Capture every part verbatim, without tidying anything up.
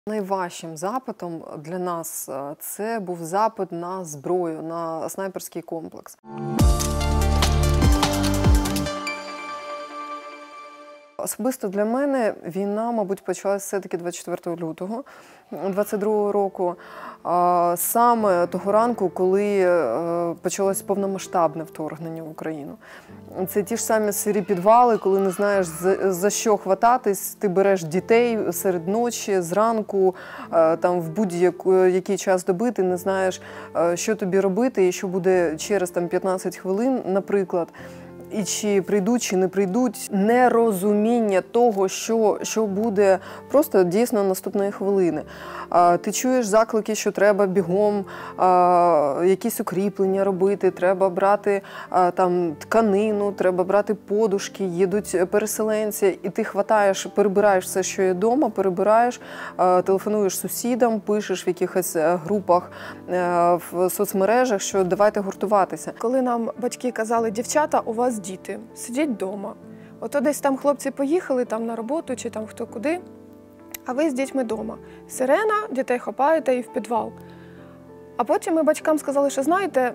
Найважчим запитом для нас це був запит на зброю, на снайперський комплекс. Особисто для мене війна, мабуть, почалася все-таки двадцять четвертого лютого двадцять другого року. Саме того ранку, коли почалось повномасштабне вторгнення в Україну. Це ті ж самі сирі підвали, коли не знаєш, за що хвататись, ти береш дітей серед ночі, зранку, там, в будь-який час доби, ти не знаєш, що тобі робити і що буде через там, п'ятнадцять хвилин, наприклад. І чи прийдуть, чи не прийдуть, нерозуміння того, що, що буде просто дійсно наступної хвилини. А, ти чуєш заклики, що треба бігом а, якісь укріплення робити, треба брати а, там, тканину, треба брати подушки, їдуть переселенці, і ти хватаєш, перебираєш все, що є вдома, перебираєш, а, телефонуєш сусідам, пишеш в якихось групах а, в соцмережах, що давайте гуртуватися. Коли нам батьки казали, дівчата, у вас діти, сидіть вдома. Ото десь там хлопці поїхали там на роботу чи там хто куди, а ви з дітьми вдома. Сирена, дітей хапаєте і в підвал. А потім ми батькам сказали, що знаєте,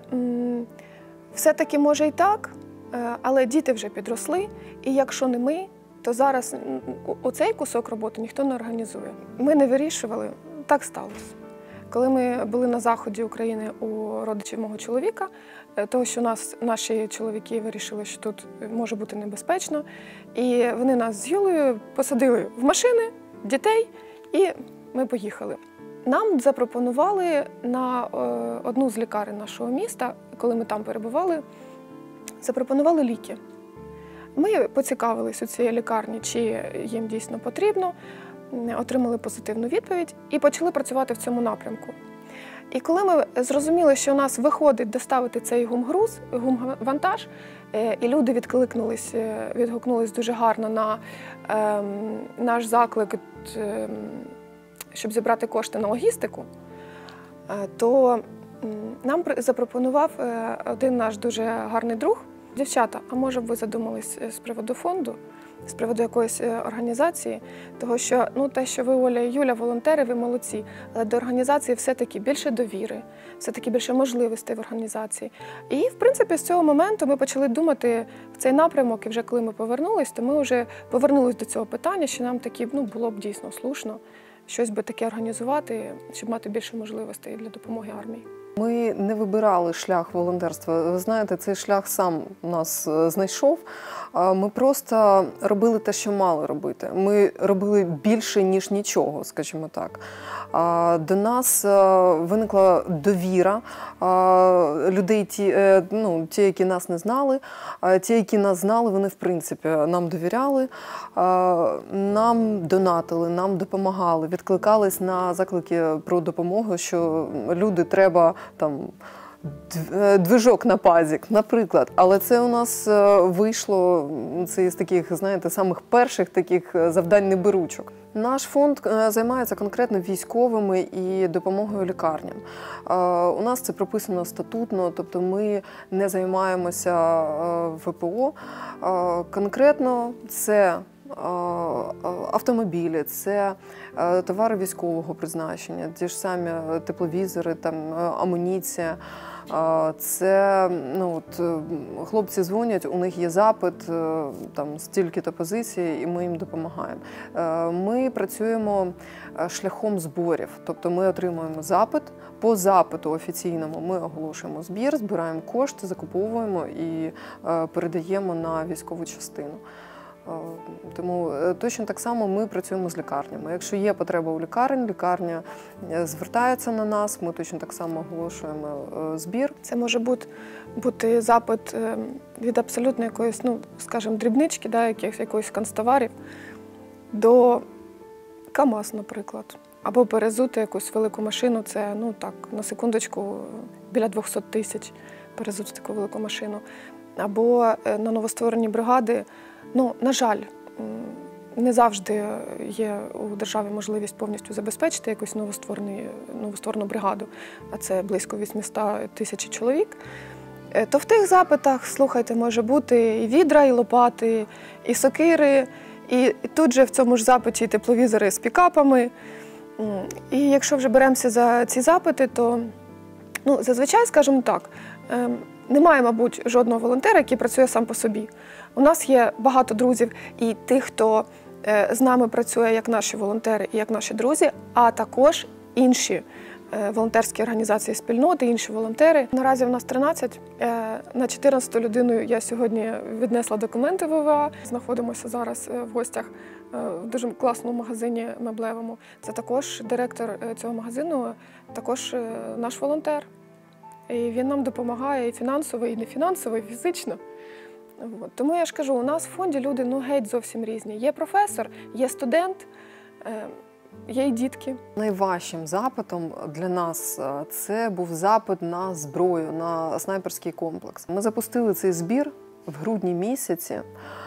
все-таки може і так, але діти вже підросли, і якщо не ми, то зараз оцей кусок роботи ніхто не організує. Ми не вирішували, так сталося. Коли ми були на заході України у родичів мого чоловіка, того, що нас, наші чоловіки вирішили, що тут може бути небезпечно, і вони нас з Юлею посадили в машини, дітей, і ми поїхали. Нам запропонували на одну з лікарень нашого міста, коли ми там перебували, запропонували ліки. Ми поцікавились у цій лікарні, чи їм дійсно потрібно, отримали позитивну відповідь і почали працювати в цьому напрямку. І коли ми зрозуміли, що у нас виходить доставити цей гумгруз, гумвантаж, і люди відкликнулись, відгукнулись дуже гарно на е, наш заклик, е, щоб зібрати кошти на логістику, е, то нам запропонував один наш дуже гарний друг: дівчата, а може б ви задумались з приводу фонду, з приводу якоїсь організації, того що, ну, те, що ви, Оля і Юля, волонтери, ви молодці, але до організації все-таки більше довіри, все-таки більше можливостей в організації. І, в принципі, з цього моменту ми почали думати в цей напрямок, і вже коли ми повернулись, то ми вже повернулись до цього питання, що нам таки, ну, було б дійсно слушно щось би таке організувати, щоб мати більше можливостей для допомоги армії. Ми не вибирали шлях волонтерства. Ви знаєте, цей шлях сам нас знайшов. Ми просто робили те, що мали робити. Ми робили більше, ніж нічого, скажімо так. До нас виникла довіра людей, ті, ну, ті, які нас не знали. Ті, які нас знали, вони, в принципі, нам довіряли, нам донатили, нам допомагали, відкликались на заклики про допомогу, що люди треба там движок на пазік, наприклад. Але це у нас вийшло, це з таких, знаєте, самих перших таких завдань неберучок. Наш фонд займається конкретно військовими і допомогою лікарням. У нас це прописано статутно, тобто ми не займаємося ВПО. Конкретно це автомобілі, це товари військового призначення, ті ж самі тепловізори, там, амуніція. Це, ну, от, хлопці дзвонять, у них є запит, там, стільки-то позицій, і ми їм допомагаємо. Ми працюємо шляхом зборів, тобто ми отримуємо запит, по запиту офіційному ми оголошуємо збір, збираємо кошти, закуповуємо і передаємо на військову частину. Тому точно так само ми працюємо з лікарнями. Якщо є потреба у лікарні, лікарня звертається на нас, ми точно так само оголошуємо збір. Це може бути, бути запит від абсолютно якоїсь, ну, скажімо, дрібнички, да, якихось, якоїсь канцтоварів, до КАМАЗ, наприклад. Або перезути якусь велику машину, це, ну так, на секундочку, біля двохсот тисяч перезути таку велику машину. Або на новостворені бригади. Ну, на жаль, не завжди є у держави можливість повністю забезпечити якусь новостворену бригаду, а це близько вісімсот тисяч чоловік. То в тих запитах, слухайте, може бути і відра, і лопати, і сокири, і тут же в цьому ж запиті і тепловізори з пікапами, М, І якщо вже беремося за ці запити, то ну, зазвичай, скажімо так, ем, немає, мабуть, жодного волонтера, який працює сам по собі. У нас є багато друзів і тих, хто е, з нами працює як наші волонтери і як наші друзі, а також інші е, волонтерські організації спільноти, інші волонтери. Наразі в нас тринадцять. Е, на чотирнадцяту людину я сьогодні віднесла документи в В А. Знаходимося зараз е, в гостях е, в дуже класному магазині меблевому. Це також директор е, цього магазину, також е, наш волонтер. І він нам допомагає і фінансово, і не фінансово, і фізично. От. Тому я ж кажу, у нас в фонді люди ну, геть зовсім різні. Є професор, є студент, е, є і дітки. Найважчим запитом для нас е, це був запит на зброю, на снайперський комплекс. Ми запустили цей збір в грудні місяці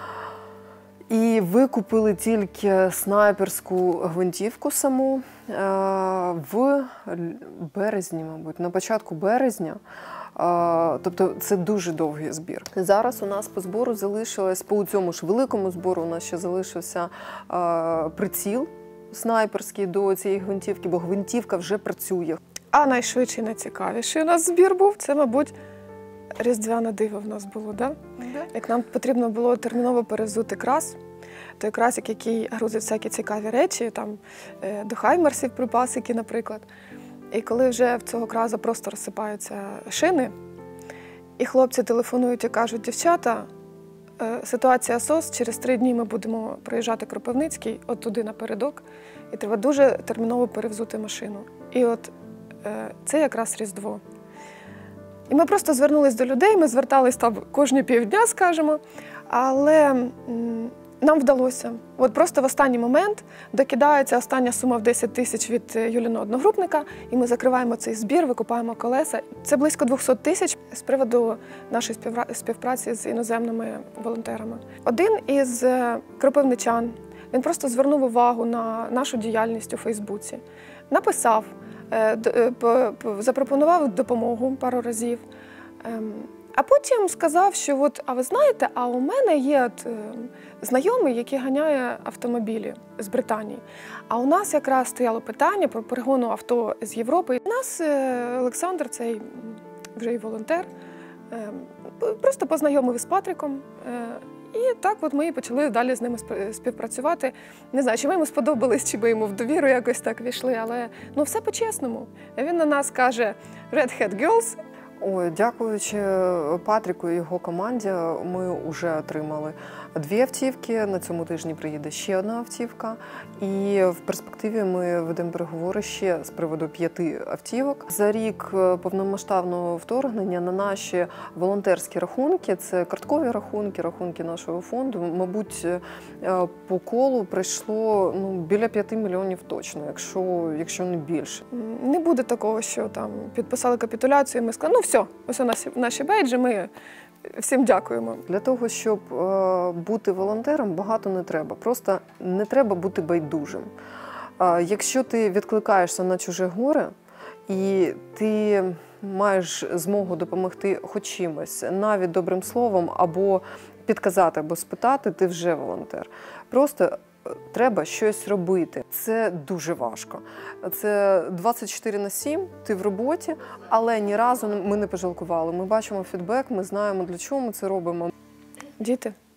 і викупили тільки снайперську гвинтівку саму е, в березні, мабуть, на початку березня. Тобто це дуже довгий збір. Зараз у нас по збору залишилось, по цьому ж великому збору у нас ще залишився приціл снайперський до цієї гвинтівки, бо гвинтівка вже працює. А найшвидший, найцікавіший у нас збір був, це, мабуть, різдвяне диво в нас було, да? Да. Як нам потрібно було терміново перевзути крас, той красик, який грузить всякі цікаві речі, там, до хаймерсів припасики, наприклад. І коли вже в цього краза просто розсипаються шини, і хлопці телефонують і кажуть, дівчата, ситуація СОС, через три дні ми будемо проїжджати Кропивницький, от туди напередок, і треба дуже терміново перевзути машину. І от це якраз Різдво. І ми просто звернулись до людей, ми звертались там кожні півдня, скажімо, але нам вдалося. От просто в останній момент докидається остання сума в десять тисяч від Юліного одногрупника, і ми закриваємо цей збір, викупаємо колеса. Це близько двісті тисяч з приводу нашої співпраці з іноземними волонтерами. Один із кропивничан, він просто звернув увагу на нашу діяльність у Фейсбуці, написав, запропонував допомогу пару разів. А потім сказав, що от, а ви знаєте, а у мене є от, е, знайомий, який ганяє автомобілі з Британії. А у нас якраз стояло питання про перегону авто з Європи. У нас е, Олександр, цей вже і волонтер, е, просто познайомив із Патріком. Е, і так от ми почали далі з ними співпрацювати. Не знаю, чи ми йому сподобались, чи ми йому в довіру якось так війшли, але ну, все по-чесному. Він на нас каже «Red Hat Girls». Ой, дякуючи Патріку і його команді, ми вже отримали дві автівки. На цьому тижні приїде ще одна автівка. І в перспективі ми ведемо переговори ще з приводу п'яти автівок. За рік повномасштабного вторгнення на наші волонтерські рахунки, це карткові рахунки, рахунки нашого фонду, мабуть, по колу прийшло ну, біля п'яти мільйонів точно, якщо, якщо не більше. Не буде такого, що там підписали капітуляцію, і ми сказали, ну все, ось наші, наші бейджі, ми всім дякуємо. Для того, щоб е, бути волонтером, багато не треба. Просто не треба бути байдужим. Е, якщо ти відкликаєшся на чуже горе, і ти маєш змогу допомогти хоч чимось, навіть добрим словом, або підказати, або спитати, ти вже волонтер. Просто треба щось робити. Це дуже важко. Це двадцять чотири на сім, ти в роботі, але ні разу ми не пожалкували. Ми бачимо фідбек, ми знаємо, для чого ми це робимо. Діти.